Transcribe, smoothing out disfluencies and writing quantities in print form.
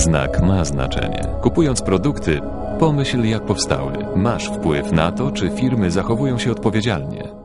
Znak ma znaczenie. Kupując produkty, pomyśl jak powstały. Masz wpływ na to, czy firmy zachowują się odpowiedzialnie.